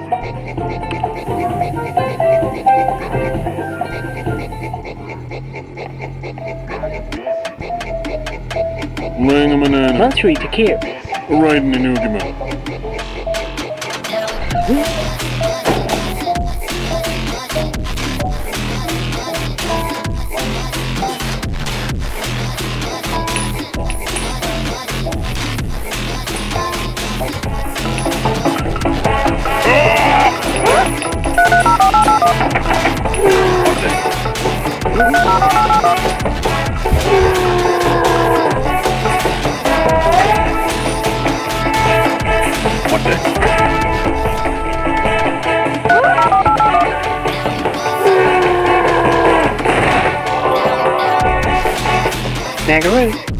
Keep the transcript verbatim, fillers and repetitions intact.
Laying a banana. Monthly to care. Riding an Ugima. What the? Magaroo.